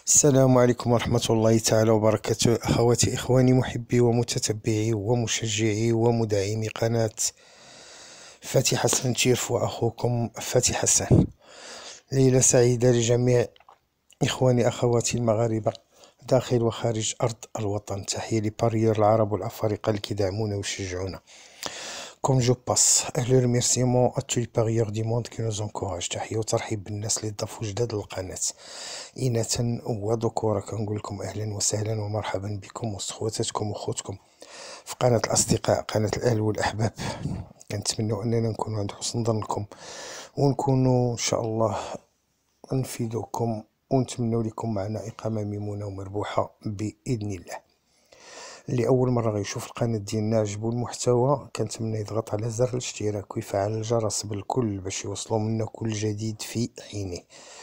السلام عليكم ورحمة الله تعالى وبركاته. أخواتي إخواني محبي ومتتبعي ومشجعي ومدعمي قناة فتحي حسن تيرف، وأخوكم فتحي حسن. ليلة سعيدة لجميع إخواني أخواتي المغاربة داخل وخارج أرض الوطن. تحية لباريور العرب والأفارقة اللي كيدعمونا ويشجعونا. Comme je passe le remerciement à tous les parieurs du monde qui nous encouragent. تحية وترحيب بالناس اللي ضافوا جداد للقناة إناثا وذكورا. كنقول لكم أهلا وسهلا ومرحبا بكم وسط خواتاتكم وخوتكم في قناة الأصدقاء، قناة الأهل والأحباب. كنتمنوا أننا نكونوا عند حسن ظنكم ونكونوا إن شاء الله نفيدوكم ونتمنوا لكم معنا إقامة ميمونة ومربوحة بإذن الله. اللي اول مره غيشوف القناه ديالنا عجبو المحتوى كنتمنى يضغط على زر الاشتراك ويفعل الجرس بالكل باش يوصلوا منا كل جديد في حينه.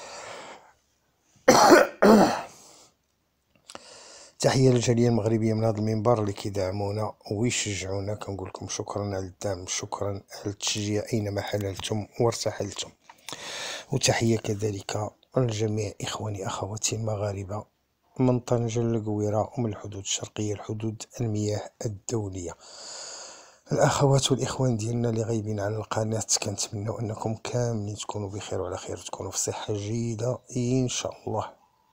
تحيه للجاليه المغربيه من هذا المنبر اللي كيدعمونا ويشجعونا. كنقول لكم شكرا على الدعم، شكرا على التشجيع اينما حللتم وارتحلتم. وتحيه كذلك لجميع اخواني اخواتي المغاربه من طنجة للقويرة ومن الحدود الشرقية لحدود المياه الدولية. الأخوات والإخوان ديالنا اللي غايبين على القناة كنتمنوا أنكم كاملين تكونوا بخير وعلى خير، تكونوا في صحة جيدة إن شاء الله.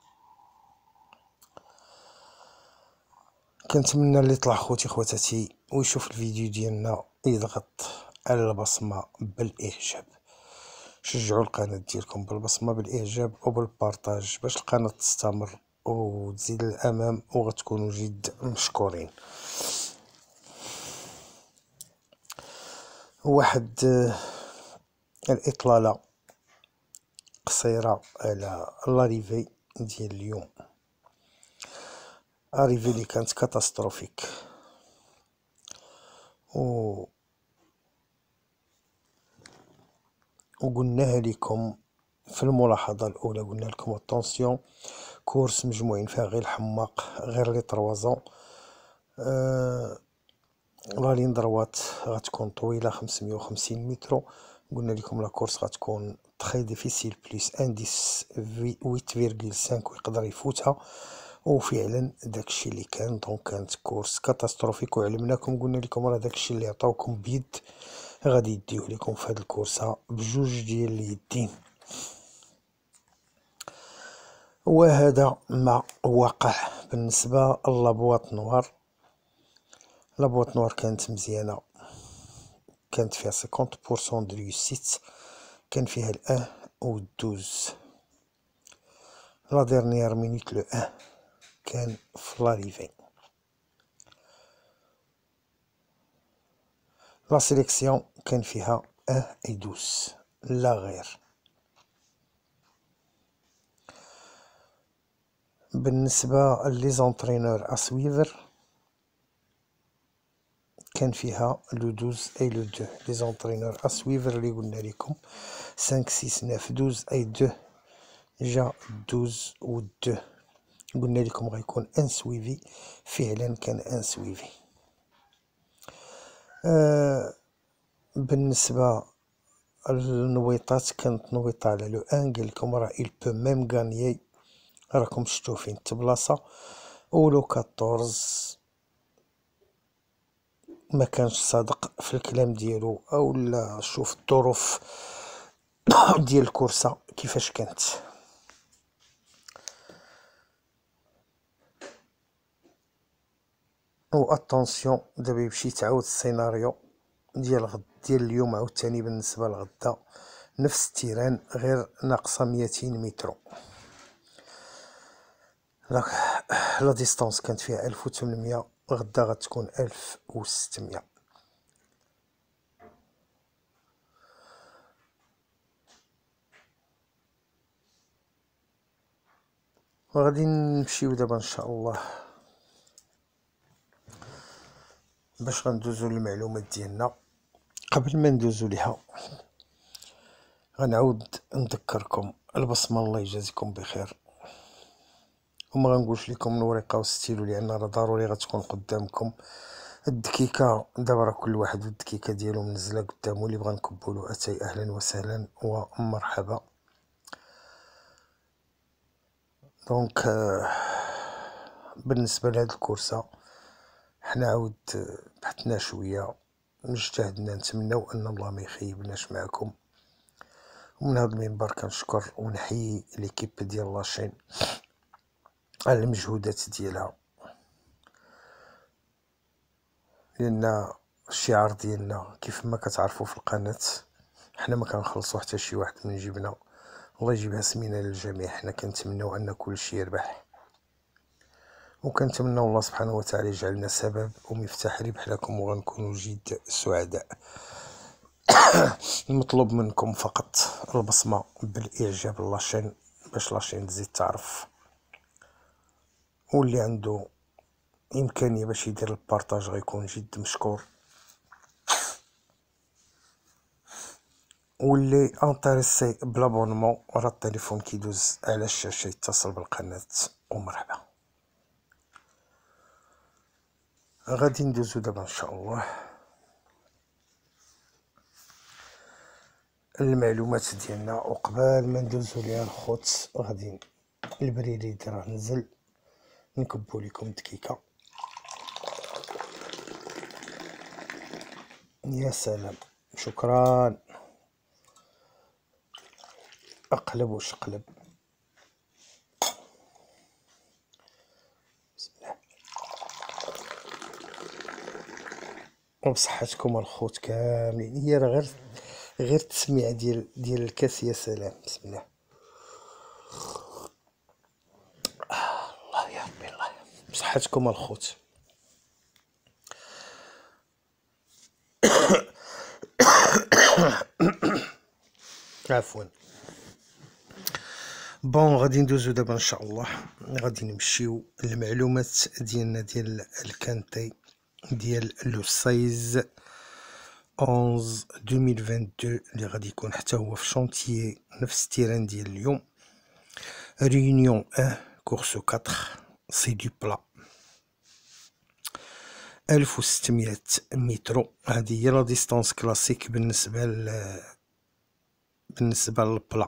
كنتمنى اللي طلع خوتي خواتاتي ويشوف الفيديو ديالنا يضغط على البصمة بالإعجاب. شجعوا القناة ديالكم بالبصمة بالإعجاب وبالبارطاج باش القناة تستمر وتزيد للأمام وغتكونوا جد مشكورين. واحد الإطلالة قصيرة على لاريفي ديال اليوم، اريفي اللي كانت كاتاستروفيك وقلناها لكم في الملاحظة الأولى. قلنا لكم الطونسيون كورس مجموعين فيها غير الحماق غير لي طروازون. لا لين دروات غتكون طويلة 550 متر. قلنا لكم لا كورس غتكون تري ديفيسيل بليس انديس 8.5 ويقدر يفوتها، وفعلا داكشي اللي كان. دونك كانت كورس كاتاستروفيك وعلمناكم. قلنا لكم راه داكشي اللي عطاوكم بيد غادي يديوه لكم في هاد الكورسة بجوج ديال اليدين، وهذا ما وقع بالنسبة لابواط نوار. لابواط نوار كانت مزيانة، كانت فيها 50% دو ريوسيت، كان فيها الان و 12. لا ديرنيير مينيت لو ان كان في لاريفي. لا سيليكسيون كان فيها ان اي 12 لا غير. بالنسبة لي زونطرينور اسويفر كان فيها لو 12 اي لو 2. لي زونطرينور اسويفر اللي قلنا لكم 5 6 9 12 اي 2 جا 12 و 2. قلنا لكم غيكون ان سويفي، فعلا كان ان سويفي. بالنسبة للنويطات كانت نويطة على لو ان، قال لكم راه il peut même gagner، راكم شفتوه فين تبلاصة. ولو 14 ما كانش صادق في الكلام ديالو، او لا شوف الظروف ديال الكورسة كيفاش كانت. و اتونسيون دابا يمشي تعاود السيناريو ديال غد ديال اليوم عاوتاني. بالنسبة لغدا نفس التيران غير ناقصة 200 متر. لا ديستانس كانت فيها 1800، غدا غتكون 1600. وغادي نمشيو دابا ان شاء الله باش غندوزو للمعلومات ديالنا. قبل ما ندوزو ليها غنعاود نذكركم البصمه، الله يجازيكم بخير. وما غنقولش لكم الورقه والستيلو لان راه ضروري غتكون قدامكم. الدكيكه دابا راه كل واحد والدكيكه ديالو منزله قدامو، اللي بغا نكبو له اتاي اهلا وسهلا ومرحبا. دونك بالنسبه لهاد الكورسه حنا عاود بحثنا شويه، اجتهدنا، نتمنوا ان الله ما يخيبناش معكم. ومن هذا المنبر كنشكر ونحيي ليكيب ديال لاشين على المجهودات ديالها، لان الشعار ديالنا كيف ما كتعرفوا في القناه حنا ما كنخلصوا حتى شي واحد من جيبنا. الله يجيبها سمينه للجميع. حنا كنتمنوا ان كل شيء يربح، وكنتمنوا الله سبحانه وتعالى يجعلنا سبب ومفتاح ربح لكم، وغنكونوا جد سعداء. المطلوب منكم فقط البصمه بالاعجاب لاشين باش لاشين تزيد تعرف، واللي عنده امكانيه باش يدير البارطاج غيكون جد مشكور، واللي انتريسي بلابونمون راه التليفون كيدوز على الشاشه يتصل بالقناه ومرحبا. غادي ندوزو دابا ان شاء الله المعلومات ديالنا، وقبل ما ندوزو ليها الخوت غادي البريد راه نزل، نكبو لكم دقيقه. يا سلام، شكرا. اقلب وشقلب. بسم الله. وبصحتكم الخوت كاملين. هي راه غير التسميع ديال الكاس. يا سلام، بسم الله. الله يا ربي الله. بصحتكم الخوت. عفوا. بون غادي ندوزو دابا ان شاء الله، غادي نمشيو للمعلومات ديالنا ديال الكانتي ديال لو 16 11 2022 اللي غادي يكون حتى هو في شونتيي نفس التيران ديال اليوم. ريونيون 1 كورس 4 سي دو بلا 1600 مترو. هذه هي لا ديستانس كلاسيك بالنسبه للبلا.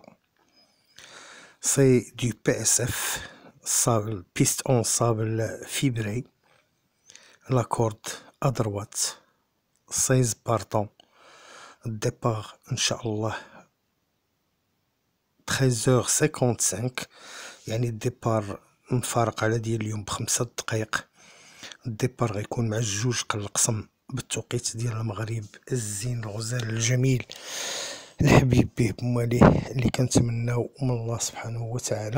سي دو بي اس اف صابل بيست اون صابل فيبري. لا كورد ا دروات 16 بارطون. الديبار ان شاء الله 13h55، يعني الديبار مفارق على ديال اليوم ب5 دقائق. الديبار غيكون مع الجوج كالقسم بالتوقيت ديال المغرب الزين الغزال الجميل الحبيب به بمواليه، اللي كنتمناو من الله سبحانه وتعالى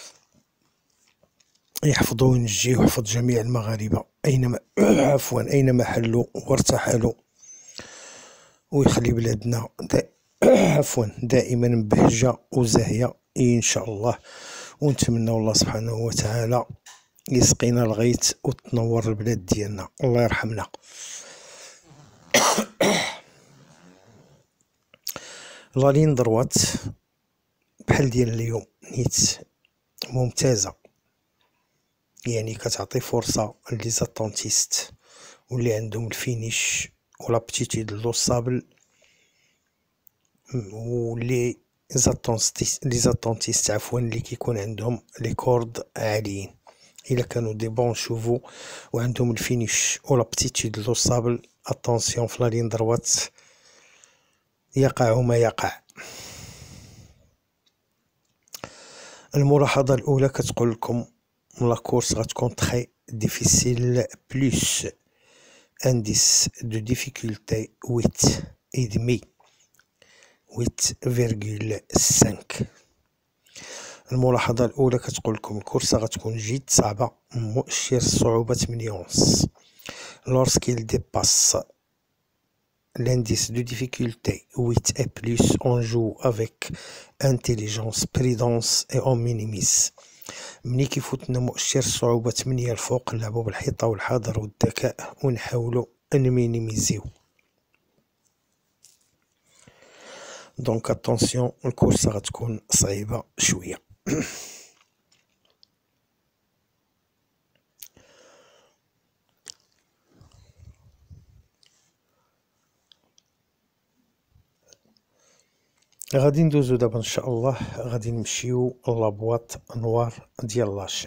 يحفظه وينجيه ويحفظ جميع المغاربه اينما عفوا اينما حلوا وارتحلوا، ويخلي بلادنا عفوا دائما بهجه وزاهيه ان شاء الله. ونتمنى الله سبحانه وتعالى يسقينا الغيث وتنور البلاد ديالنا. الله يرحمنا. لا لين دروات بحال ديال اليوم نيت ممتازه، يعني كتعطي فرصه لي زاتونتيست واللي عندهم الفينيش ولابتيتود لوصابل، واللي زاتونتيست عفوا اللي كيكون عندهم لي كورد عاليين. الا كانوا دي بون شوفو وعندهم الفينيش ولابتيتود لوصابل، اتونسيون في لا لين دروات يقع ما يقع. الملاحظه الاولى كتقول لكم لا كورس غتكون تري ديفيسيل بلس انديس دو ديفيكولتي 8.5 8.5. الملاحظه الاولى كتقول لكم الكورسه غتكون جد صعبه، مؤشر الصعوبه 8.5. lorsqu'il dépasse l'indice de difficulté 8+, on joue avec intelligence, prudence et on minimise. ملي كيفوتنا مؤشر الصعوبة 8 الفوق نلعبو بالحيطة والحذر والذكاء ونحاولو نمينيميزيو. دونك اتونسيون الكورسة غتكون صعيبة شوية. غادي ندوزو دابا ان شاء الله، غادي نمشيو لابواط نوار ديال لاشين.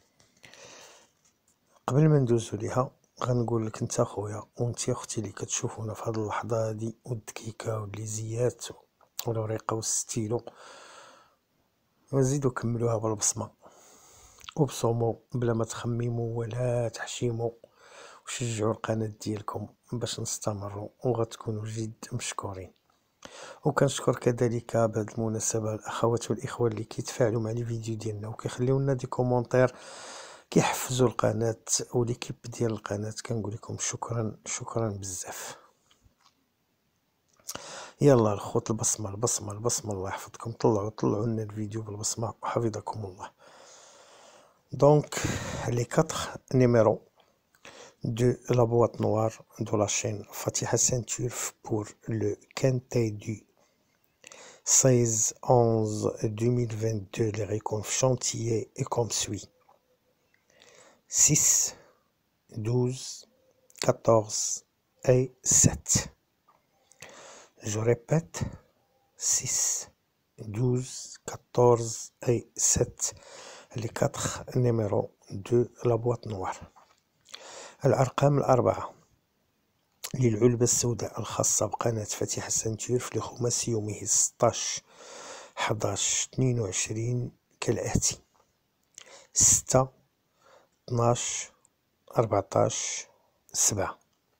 قبل ما ندوزو ليها غنقول لك انت خويا وانت اختي اللي كتشوفونا في هذه اللحظه هذه، والدقيقه والليزيات والورقه والستيلو، وزيدوا كملوها بالبصمه وبصموا بلا ما تخمموا ولا تحشيموا، وشجعوا القناه ديالكم باش نستمروا وغتكونوا جد مشكورين. وكنشكر كذلك بهذه المناسبه الاخوات والاخوه اللي كيتفاعلوا مع لي فيديو ديالنا وكيخليو لنا دي كومونتير كيحفزوا القناه وليكيب ديال القناه. كنقول لكم شكرا بزاف. يلا الخوت، البصمه الله يحفظكم، طلعوا لنا الفيديو بالبصمه وحفظكم الله. دونك les 4 numéros de la boîte noire de la chaîne Fatiha Ceinture pour le quintet du 16/11/2022. Les récoltes chantiers est comme suit: 6, 12, 14 et 7. Je répète: 6, 12, 14 et 7. Les 4 numéros de la boîte noire. الأرقام الأربعة للعلبة السوداء الخاصة بقناة فاتحة سنتور في الخماسي يومه 16 11 22 كالآتي: 6 12 14 7.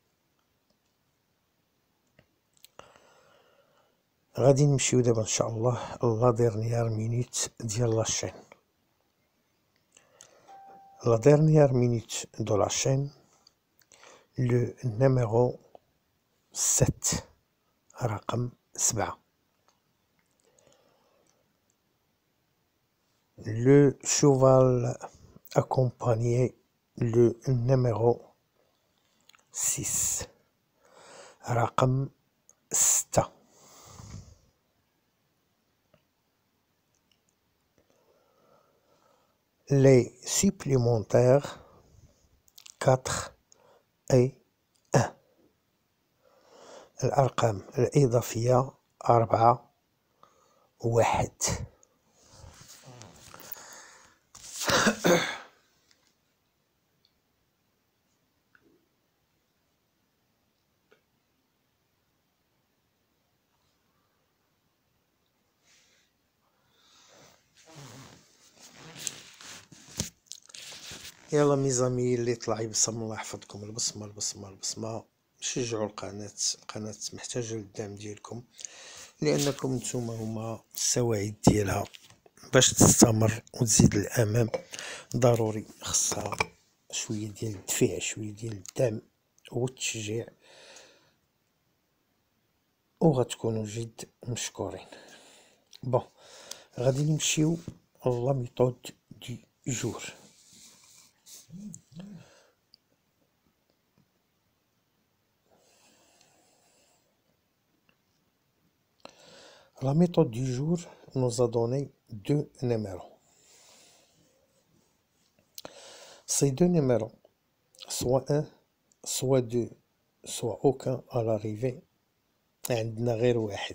غادي نمشيو دابا ان شاء الله لا ديرنيير مينوت ديال لاشين. لا ديرنيير مينوت دو لاشين لو نيميرو 7، رقم 7. Le cheval accompagné le numéro 6، رقم 6. Les supplémentaires 4 et 1. الأرقام الإضافية 4 1. يلا ميزامي اللي طلع يبصم الله يحفظكم، البصمه. شجعوا القناه محتاجه للدعم ديالكم، لانكم نتوما هما السواعد ديالها باش تستمر وتزيد للامام. ضروري خصها شويه ديال الدفع، شويه ديال الدعم والتشجيع، وغتكونوا جد مشكورين. بون، غادي نمشيو لا ميثود دو جور. La méthode du jour nous a donné 2 numéros. Ces 2 numéros, soit 1, soit 2, soit aucun à l'arrivée. عندنا غير واحد.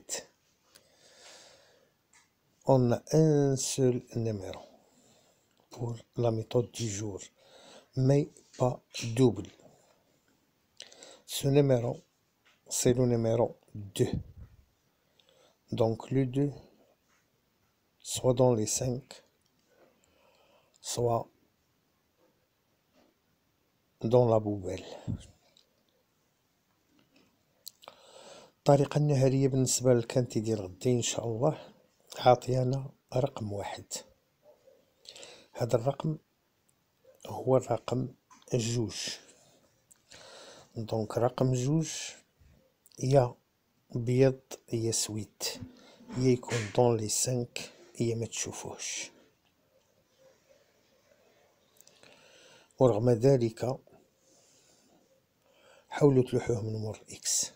On a un seul numéro pour la méthode du jour, mais pas double. Ce numéro, c'est le numéro 2. Donc le 2, soit dans les 5, soit dans la poubelle. الطريقة النهارية بالنسبة للكانتي ديال غدي ان شاء الله عاطيانا رقم 1. هذا الرقم هو الرقم 2. دونك رقم 2 يا بيض يا سويت، يا يكون دون لي 5 يا ما تشوفوهش. ورغم ذلك حاولوا تلوحوه من مور اكس.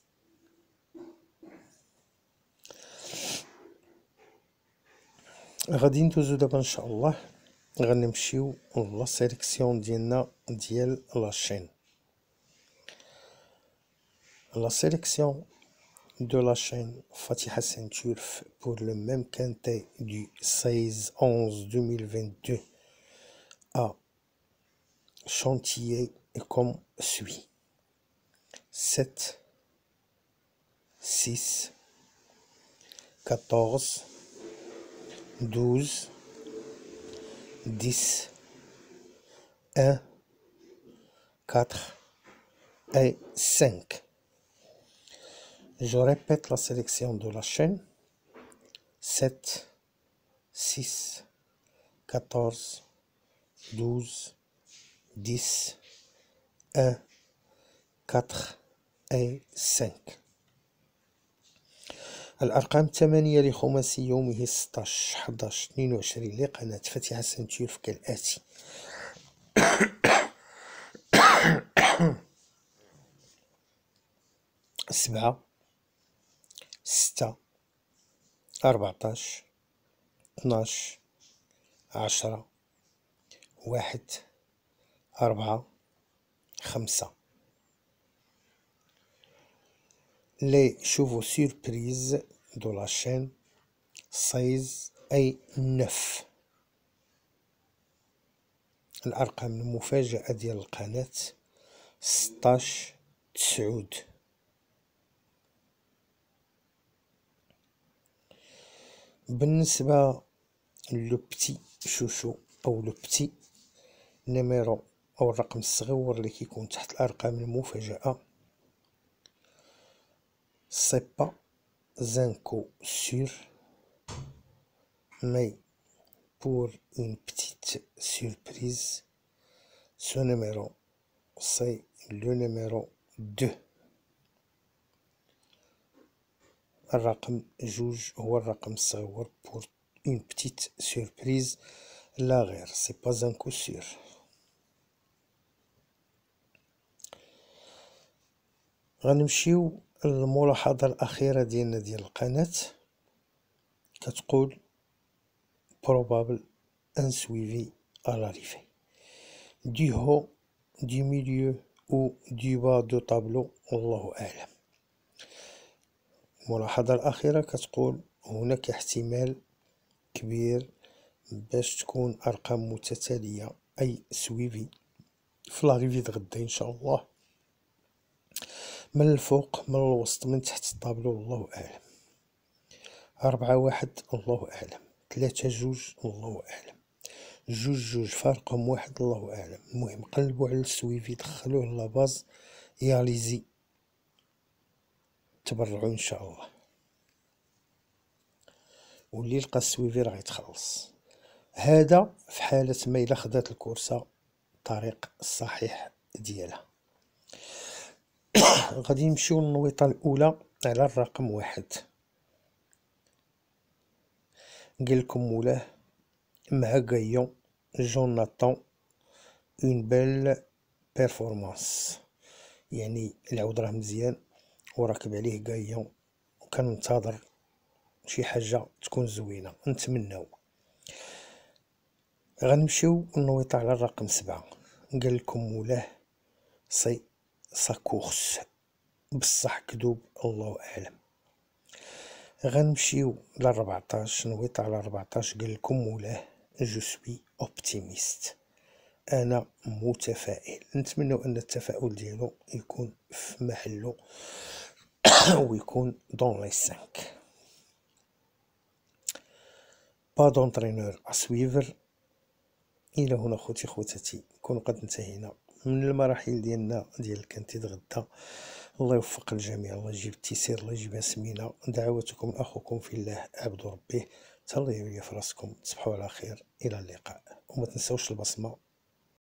غادي ندوزو دابا ان شاء الله، غنمشيو لا سيليكسيون ديالنا ديال لاشين. لا سيليكسيون de la chaîne Fatiha Ceinture pour le même quintet du 16-11-2022 à Chantilly est comme suit: 7, 6, 14, 12, 10, 1, 4 et 5. Je répète la sélection de la chaîne: 7, 6, 14, 12, 10, 1, 4 et 5. الأرقام 8 لخماسي يومه 16 11 22 لقناة فاتحة سنتير كالآتي: 7، 6، 14، 12، 10، 1، 4، 5. Les chevaux surprises de la chaîne 16 et 9. الأرقام المفاجئة ديال القناة 16، 9. بالنسبة لو بتي شوشو أو لو بتي نيميرو أو الرقم الصغير اللي كيكون تحت الأرقام المفاجئة، c'est pas un coup sûr, mais pour une petite surprise, ce numéro c'est le numéro 2. الرقم 2 هو الرقم الصغير pour une petite surprise لا غير، c'est pas un coup sûr. غنمشيو الملاحظة الأخيرة ديالنا ديال القناة، كتقول probable un suivi à l'arrivée du haut du milieu ou du bas de tableau، الله أعلم. الملاحظة الأخيرة كتقول هناك احتمال كبير باش تكون أرقام متتالية، أي سويفي في لاريفي غدا إن شاء الله، من الفوق من الوسط من تحت الطابلو الله أعلم. 4 1 الله أعلم، 3 2 الله أعلم، 2 2 فارقهم 1 الله أعلم. المهم قلبوا على السويفي، دخلوه لاباز يا ليزي، تبرعوا إن شاء الله، واللي لقى السويفي راه يتخلص. هذا في حالة ما إلا خدات الكورسة الطريق الصحيح ديالها. غادي نمشيو للنويطة الأولى على الرقم 1. قالكم مولاه مع غايون جوناطون اون بيل بيرفورمانس، يعني العود راه مزيان وراكب عليه غايون، وكننتظر شي حاجة تكون زوينة نتمناو. غنمشيو النويطة على الرقم 7. قالكم مولاه سي ساكورس، بصح كدوب الله أعلم. غنمشيو ل14 نويط على 14. قالكم مولاه جو سوي اوبتيميست، انا متفائل. نتمنوا ان التفاؤل ديالو يكون في محله ويكون دون لي 5. با دونترينور اسويفر. الى هنا خوتي خواتاتي نكون قد انتهينا من المراحل ديالنا ديال الكنتيد غدا. الله يوفق الجميع، الله يجيب التيسير، الله يجيبها سمينه. دعواتكم اخوكم في الله عبد ربه. تهلاو ليا في راسكم، تصبحوا على خير، الى اللقاء، وما تنساوش البصمه